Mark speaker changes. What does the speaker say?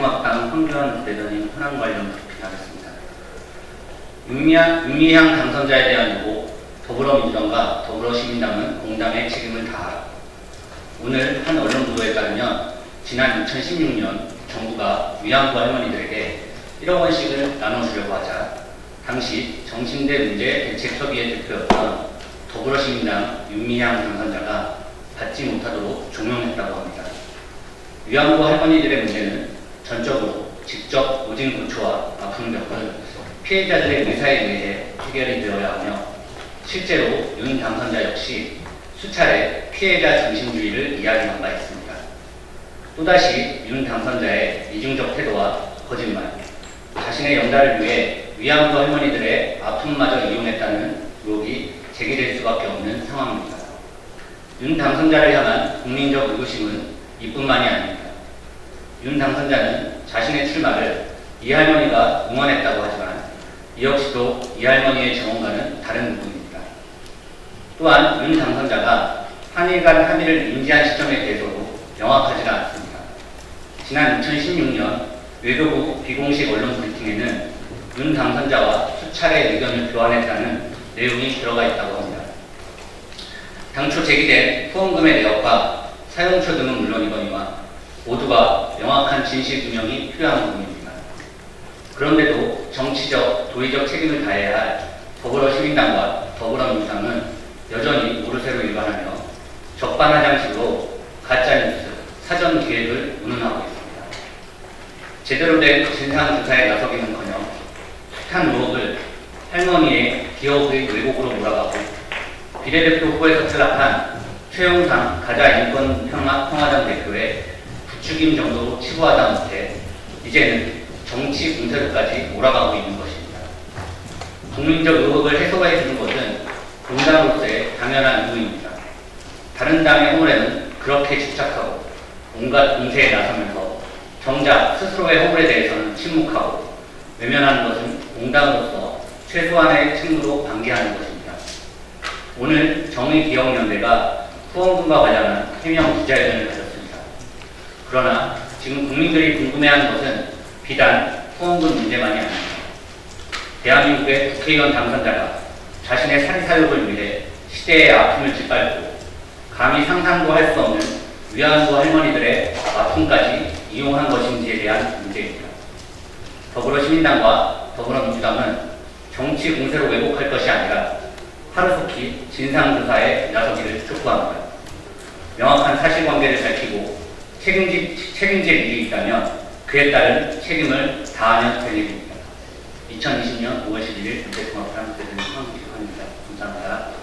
Speaker 1: 미래통합당 황교안 부대변인 현황 관련 브리핑하겠습니다. 윤미향 당선자에 대한 요구, 더불어민주당과 더불어시민당은 공당의 책임을 다하라. 오늘 한 언론 보도에 따르면 지난 2016년 정부가 위안부 할머니들에게 1억 원씩을 나눠주려고 하자 당시 정신대 문제 대책협의회 대표였던 더불어시민당 윤미향 당선자가 받지 못하도록 종용했다고 합니다. 위안부 할머니들의 문제는 전적으로 직접 오진 고초와 아픔을 겪은 피해자들의 의사에 의해 해결이 되어야 하며 실제로 윤 당선자 역시 수차례 피해자 중심주의를 이야기한 바 있습니다. 또다시 윤 당선자의 이중적 태도와 거짓말, 자신의 연달을 위해 위안부 할머니들의 아픔마저 이용했다는 의혹이 제기될 수밖에 없는 상황입니다. 윤 당선자를 향한 국민적 의구심은 이뿐만이 아닙니다. 윤 당선자는 자신의 출마를 이 할머니가 응원했다고 하지만 이 역시도 이 할머니의 정언과는 다른 부분입니다. 또한 윤 당선자가 한일 간 합의를 인지한 시점에 대해서도 명확하지 않습니다. 지난 2016년 외교부 비공식 언론 브리핑에는 윤 당선자와 수차례 의견을 교환했다는 내용이 들어가 있다고 합니다. 당초 제기된 후원금의 내역과 사용처 등은 물론이거니와 모두가 명확한 진실 규명이 필요한 부분입니다. 그런데도 정치적, 도의적 책임을 다해야 할 더불어시민당과 더불어민주당은 여전히 모르쇠로 일관하며 적반하장식으로 가짜뉴스, 사전 기획을 운운하고 있습니다. 제대로 된 진상조사에 나서기는커녕 숱한 의혹을 할머니의 기업의 왜곡으로 몰아가고 비례대표 후보에서 탈락한 최영상 가자인권평화당 대표의 부추김 정도로 치부하다 못해 이제는 정치 공세로까지 몰아가고 있는 것입니다. 국민적 의혹을 해소해주는 것은 공당으로서의 당연한 의무입니다. 다른 당의 허물에는 그렇게 집착하고 온갖 공세에 나서면서 정작 스스로의 허물에 대해서는 침묵하고 외면하는 것은 공당으로서 최소한의 책무로 방기하는 것입니다. 오늘 정의기억연대가 후원금과 관련한 해명 기자회견을 가졌습니다. 그러나 지금 국민들이 궁금해하는 것은 비단 후원금 문제만이 아닙니다. 대한민국의 국회의원 당선자가 자신의 사리사욕을 위해 시대의 아픔을 짓밟고 감히 상상도 할 수 없는 위안부 할머니들의 아픔까지 이용한 것인지에 대한 문제입니다. 더불어시민당과 더불어민주당은 정치 공세로 왜곡할 것이 아니라 하루속히 진상조사에 나서기를 촉구합니다. 명확한 사실관계를 밝히고 책임질 일이 있다면 그에 따른 책임을 다하면 될 일입니다. 2020년 5월 11일 미래통합당 대변인 황교안입니다. 감사합니다.